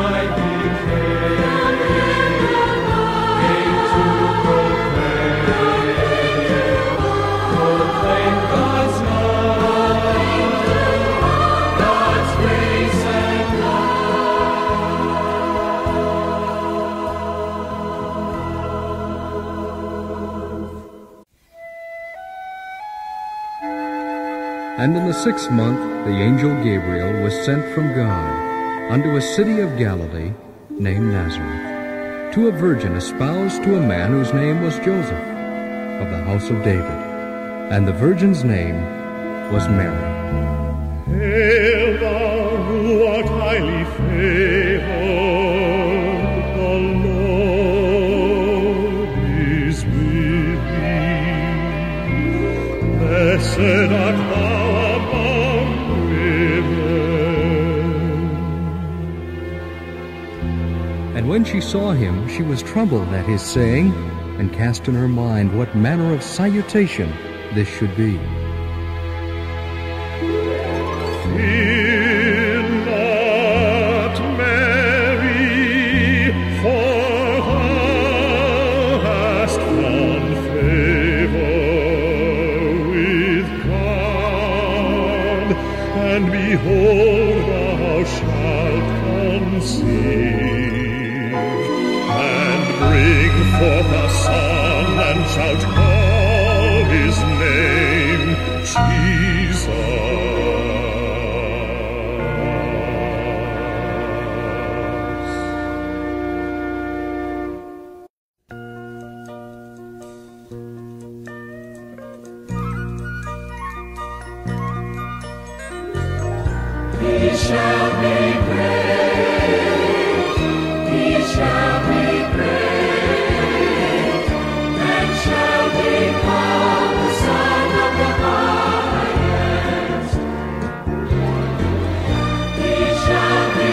And in the 6th month the angel Gabriel was sent from God unto a city of Galilee named Nazareth, to a virgin espoused to a man whose name was Joseph, of the house of David. And the virgin's name was Mary. Hail thou who art highly favored, the Lord is with thee. Blessed art thou among women. And when she saw him, she was troubled at his saying, and cast in her mind what manner of salutation this should be. Fear not, Mary, for thou hast found favor with God, and behold, thou shalt conceive, and bring forth a son, and shalt call his name Jesus. He shall be great, he shall be great, and shall be called the Son of the Highest. He shall be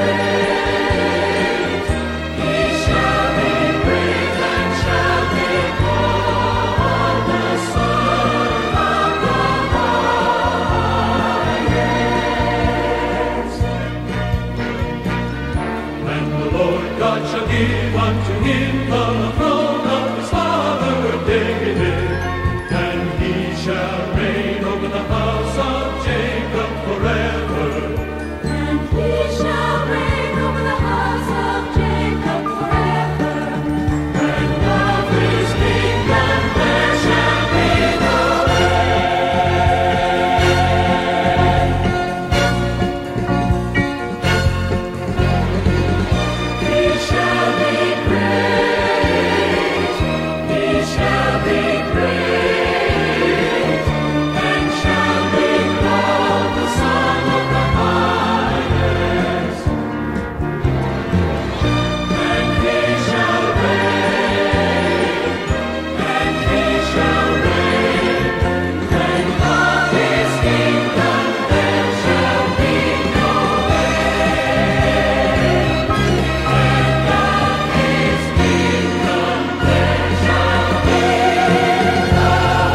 great, he shall be great, and shall be called the Son of the Highest. And the Lord God shall give unto him the throne of his father David, and he shall reign over the house of Jacob forever. And he shall reign over the house of Jacob forever. And of his kingdom there shall be no end. He shall be great, he shall be great, and shall be called the Son of the Highest. And he shall reign, and he shall reign, and of his kingdom there shall be no end. And of his kingdom there shall be no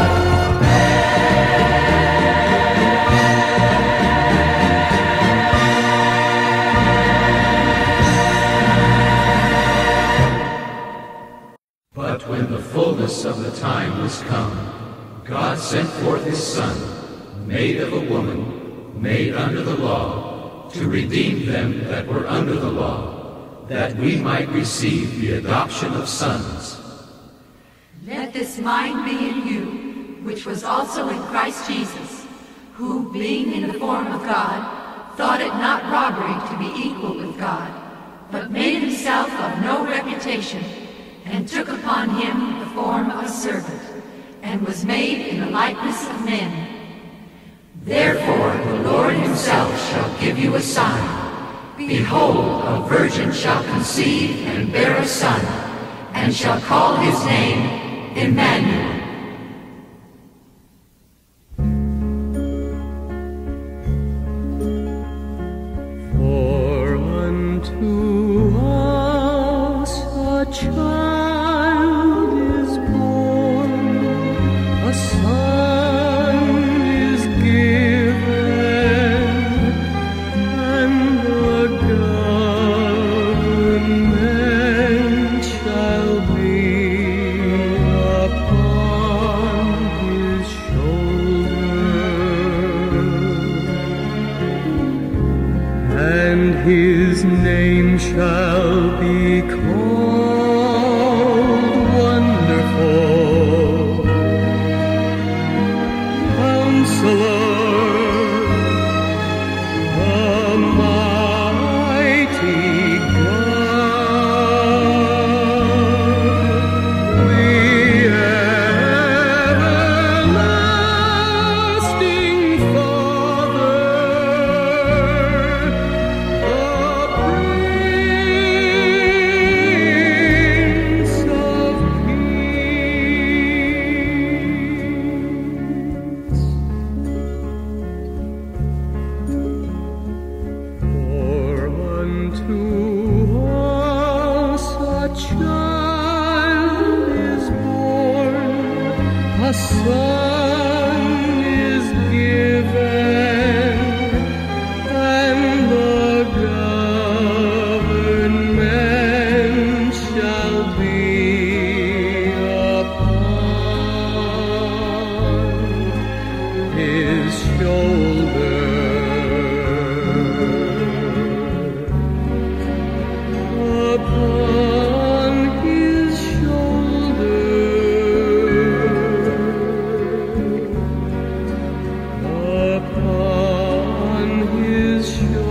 But when the fullness of the time was come, God sent forth his Son, made of a woman, made under the law, to redeem them that were under the law, that we might receive the adoption of sons. Let this mind be in you, which was also in Christ Jesus, who, being in the form of God, thought it not robbery to be equal with God, but made himself of no reputation, and took upon him the form of a servant, and was made in the likeness of men. Therefore the Lord himself shall give you a sign. Behold, a virgin shall conceive and bear a son, and shall call his name Emmanuel. For unto us a child is born, a son is given, and the called Wonderful, Counselor, the mighty God, the everlasting Father, Prince of Peace. For unto us a child is born, a son is given, and the government shall be upon his shoulder. Upon his shoulder, upon his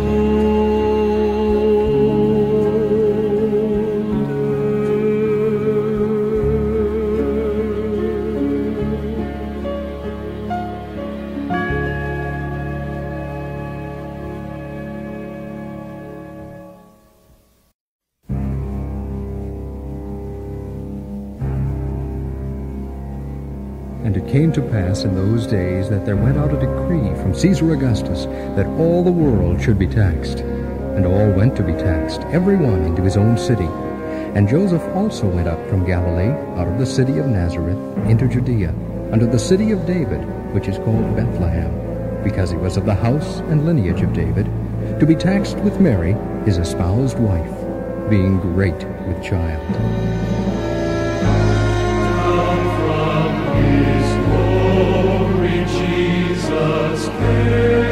And it came to pass in those days that there went out a decree from Caesar Augustus that all the world should be taxed. And all went to be taxed, every one into his own city. And Joseph also went up from Galilee, out of the city of Nazareth, into Judea, unto the city of David, which is called Bethlehem, because he was of the house and lineage of David, to be taxed with Mary, his espoused wife, being great with child. Jesus came.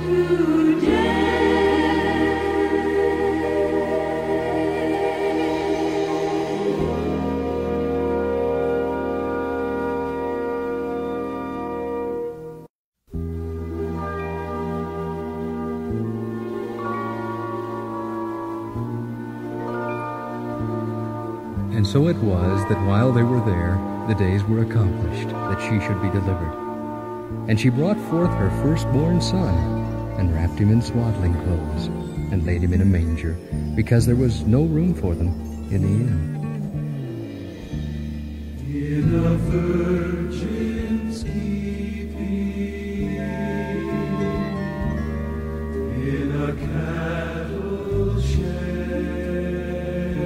And so it was that while they were there, the days were accomplished, that she should be delivered. And she brought forth her firstborn son, and wrapped him in swaddling clothes, and laid him in a manger, because there was no room for them in the inn. In a virgin's keeping, in a cattle shed,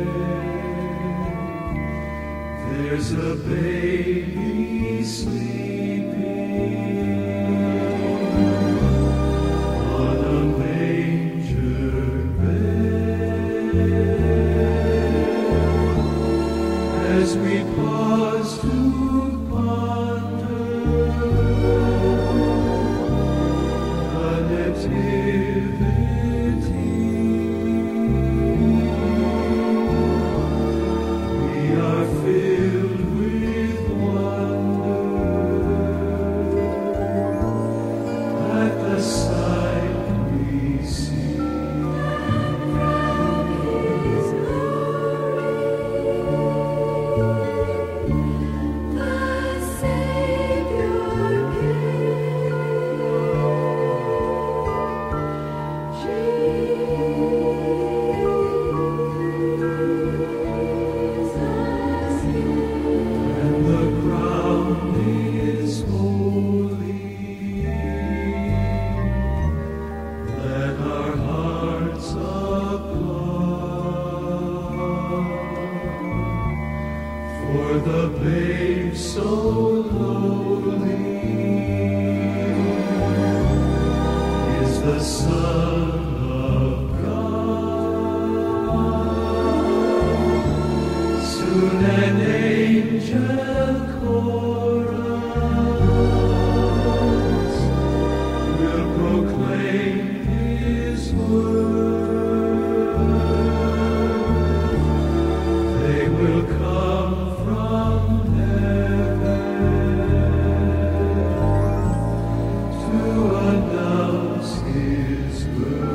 there's a baby sleeping on a manger bed. As we pause to ponder the nativity, we are filled with wonder at the sight we see. For the babe so lowly is the Son of God. Soon an angel chorus will proclaim his word. They will come from heaven to announce his birth.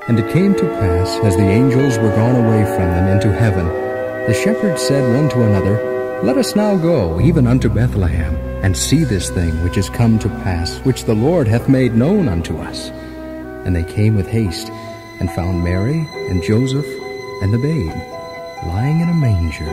And it came to pass, as the angels were gone away from them into heaven, the shepherds said one to another, Let us now go even unto Bethlehem, and see this thing which is come to pass, which the Lord hath made known unto us. And they came with haste, and found Mary and Joseph and the babe lying in a manger.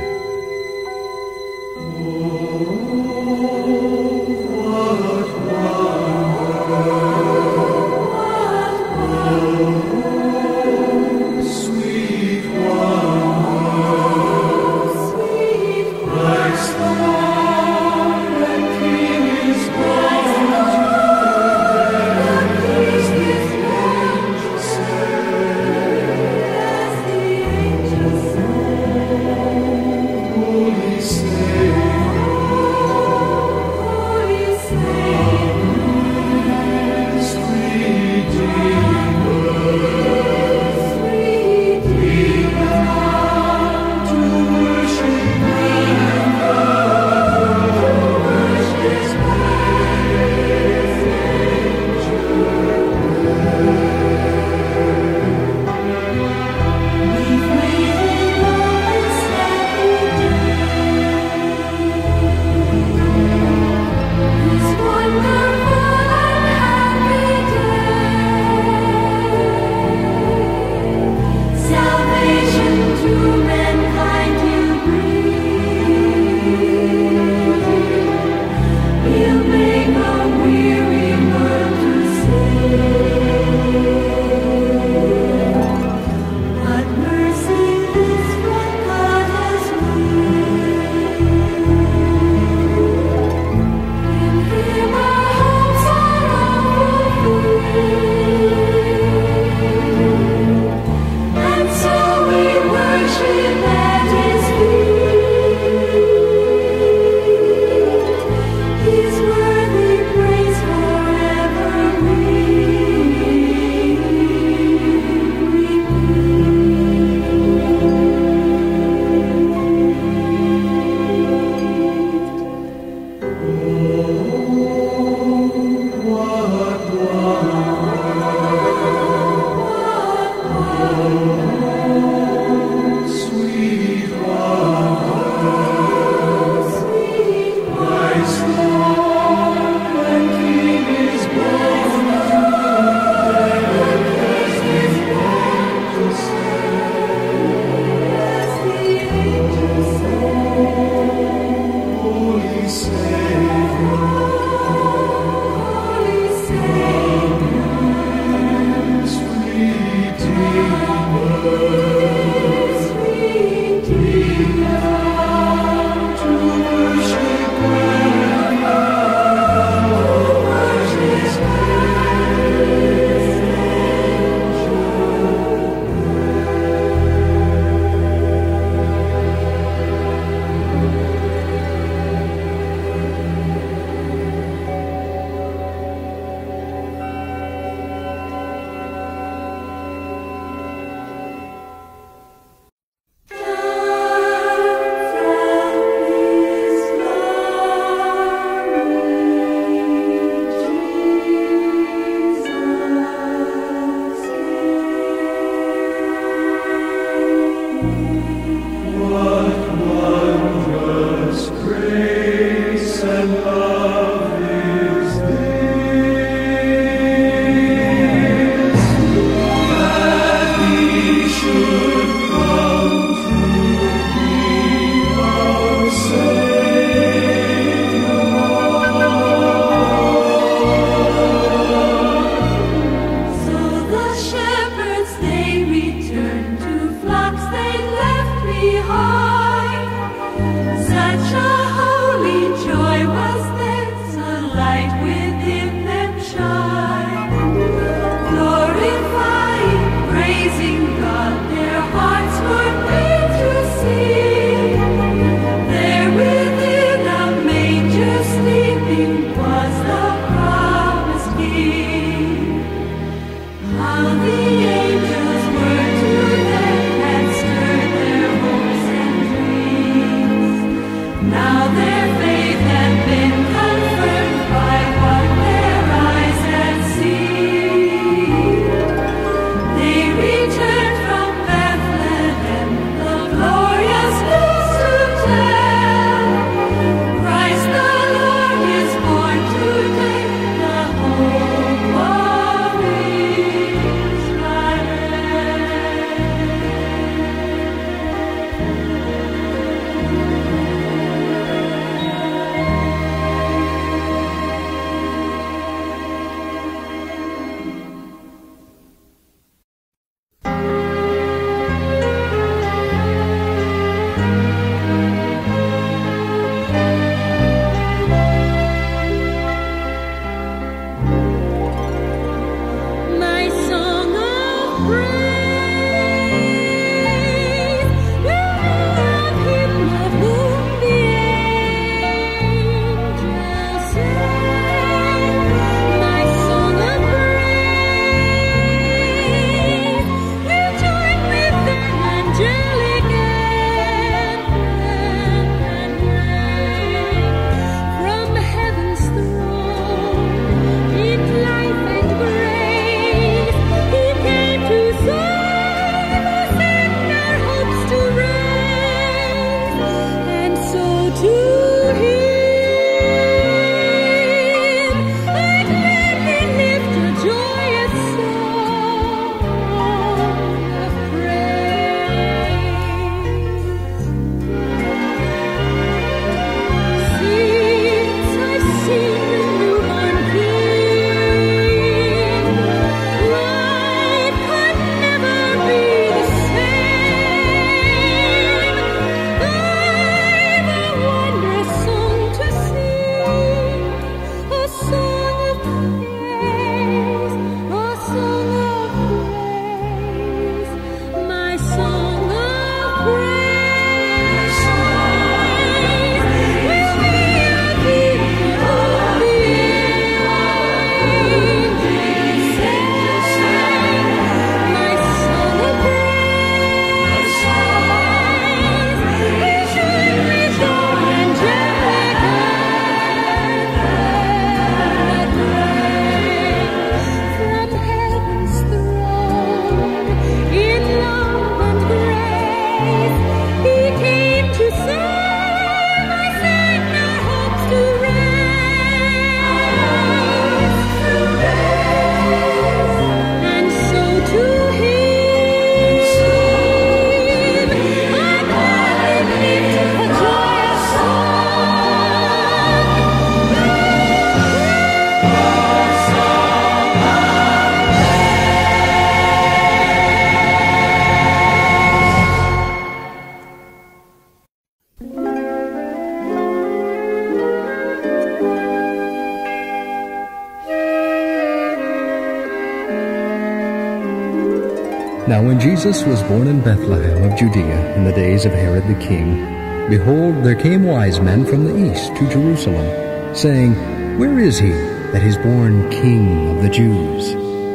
Now when Jesus was born in Bethlehem of Judea in the days of Herod the king, behold, there came wise men from the east to Jerusalem, saying, Where is he that is born King of the Jews?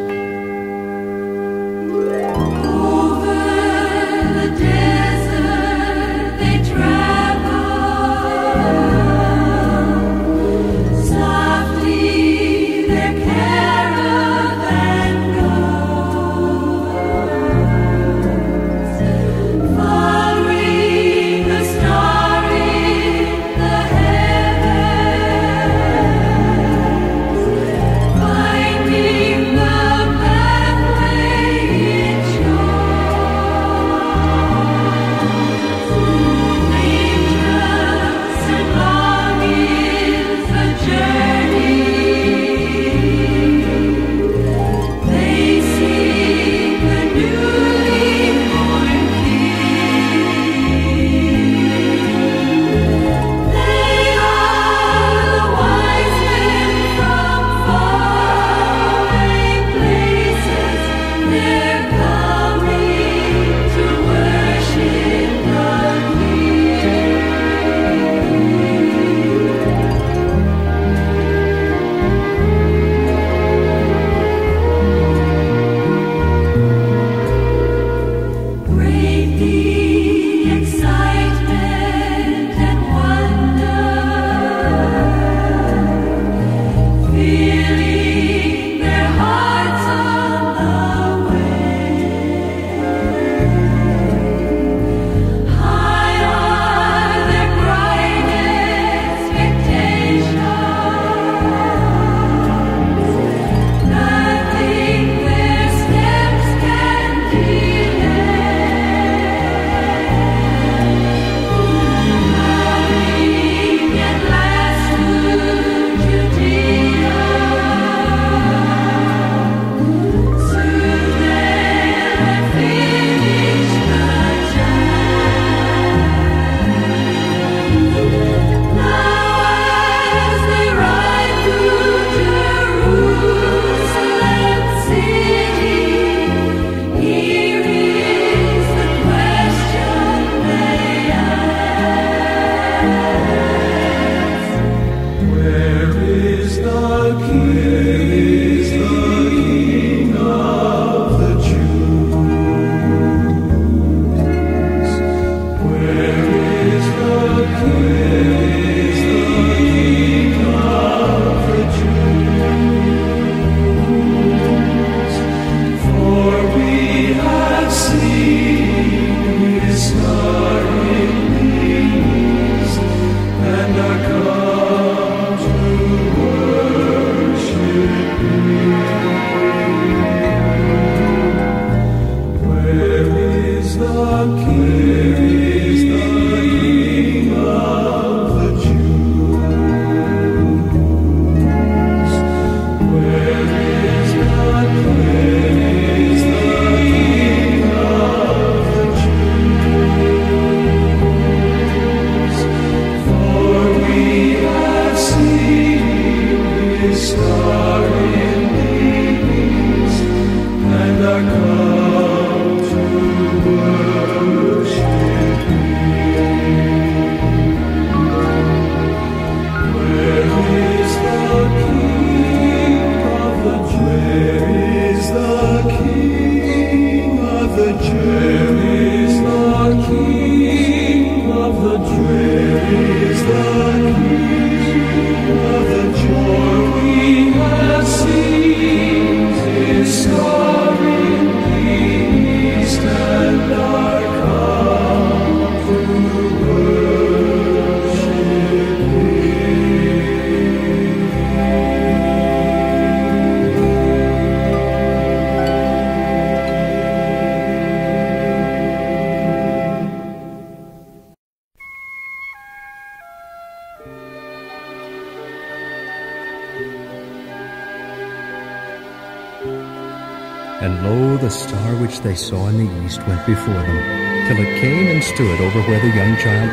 And lo, the star which they saw in the east went before them, till it came and stood over where the young child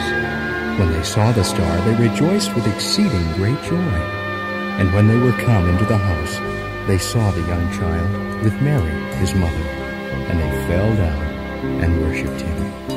was. When they saw the star, they rejoiced with exceeding great joy. And when they were come into the house, they saw the young child with Mary his mother, and they fell down and worshipped him.